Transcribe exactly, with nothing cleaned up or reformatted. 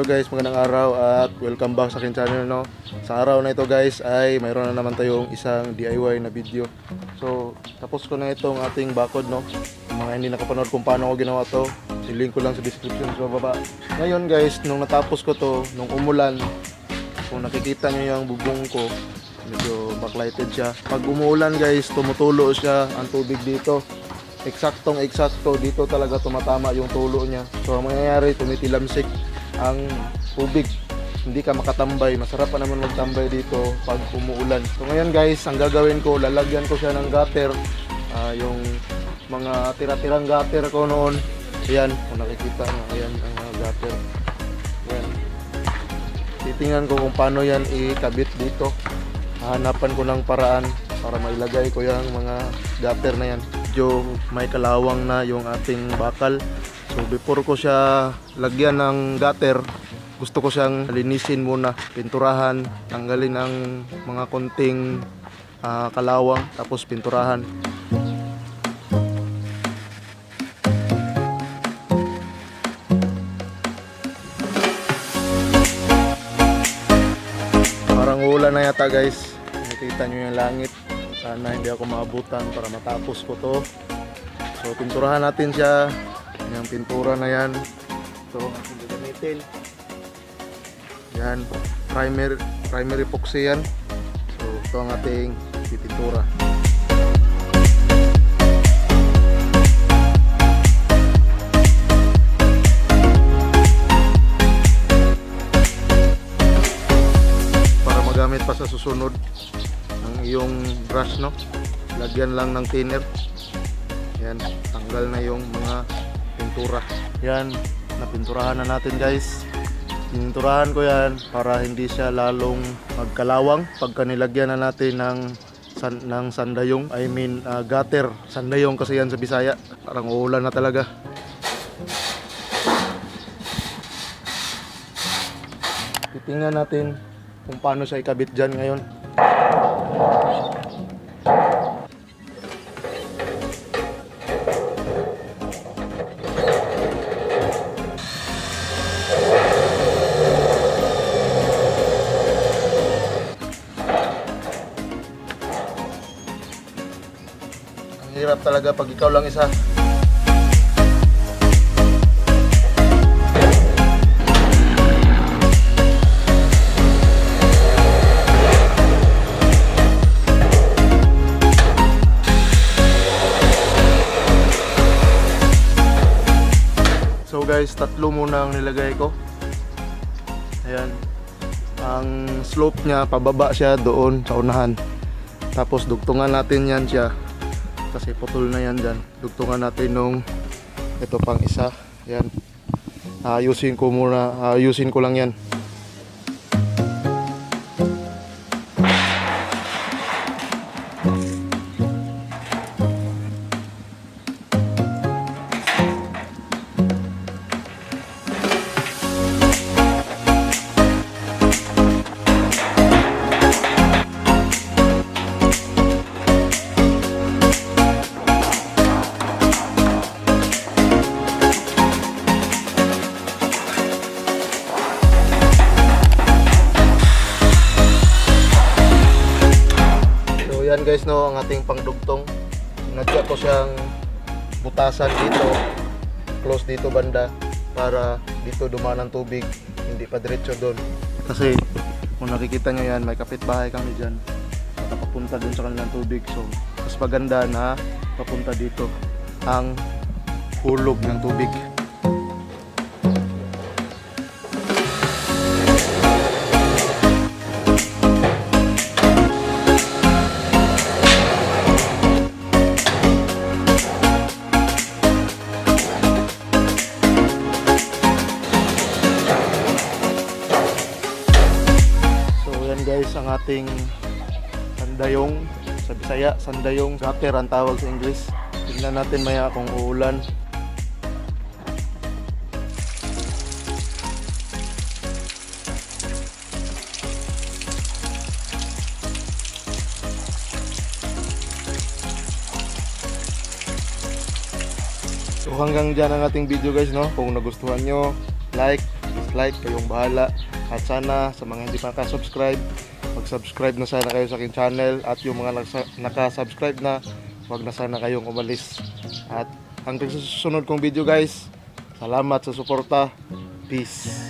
guys, magandang araw at welcome back sa akin channel, no. Sa araw na ito guys ay mayroon na naman tayong isang D I Y na video. So tapos ko na itong ating bakod, no. Mga hindi nakapanood kung paano ko ginawa to, ilink ko lang sa description sa baba. Ngayon guys, nung natapos ko to, nung umulan, kung nakikita nyo yung bubong ko, medyo backlighted siya. Pag umuulan guys, tumutulo siya ang tubig dito. Eksaktong eksakto dito talaga tumatama yung tulo niya. So ang mangyayari, tumitilamsik ang tubig, hindi ka makatambay. Masarap pa naman magtambay dito pag umuulan. So ngayon guys, ang gagawin ko, lalagyan ko siya ng gutter, uh, yung mga tira-tirang gutter ko noon. Ayan, kung nakikita nyo, ayan ang mga gutter. Ayan, titingnan ko kung paano yan ikabit dito. Hahanapan ko ng paraan para mailagay ko yung mga gutter na yan. Medyo may kalawang na yung ating bakal. So before ko siya lagyan ng gutter, gusto ko siyang linisin muna, pinturahan, tanggalin ang mga konting uh, kalawang, tapos pinturahan. Parang ulan na yata guys, nakikita nyo yung langit. Sana hindi ako maabutan para matapos ko to. So pinturahan natin siya. Yung pintura na yan, ito ang ating gagamitin. Yan, primer, primer epoxy yan. So ito ang ating pipintura. Para magamit pa sa susunod ang iyong brush, no, lagyan lang ng thinner. Yan, tanggal na yung mga pintura. Yan, napinturahan na natin guys. Pininturahan ko yan para hindi siya lalong magkalawang pagka nilagyan na natin ng, san, ng sandayong, I mean uh, gutter. Sandayong kasi yan sa Bisaya. Parang uulan na talaga. Titingnan natin kung paano siya ikabit dyan ngayon. Hirap talaga pag ikaw lang isa. So guys, tatlo muna ang nilagay ko. Ayan. Ang slope niya, pababa siya doon sa unahan. Tapos dugtungan natin yan siya. Kasi putol na yan dyan. Dugtungan natin nung ito pang isa. Yan. Ayusin ko muna. Ayusin ko lang yan. Yan guys, no, ang ating pangdugtong. Nagya ko siyang butasan dito, close dito banda, para dito dumaan ang tubig, hindi pa diretso doon. Kasi kung nakikita nyo yan, may kapitbahay kami dyan, nakapapunta doon sa kanilang tubig. So mas maganda na papunta dito ang hulog ng tubig. Guys, ang ating sandayong sa Bisaya, sandayong gutter ang tawag sa English. Tingnan natin maya kung uulan. So hanggang dyan ang ating video guys, no? Kung nagustuhan nyo, like, mag-like, kayong bahala. At sana sa mga hindi pa nakasubscribe, mag-subscribe na sana kayo sa aking channel. At yung mga nasa- nakasubscribe na, wag na sana kayong umalis. At hanggang sa susunod kong video guys, salamat sa suporta. Peace.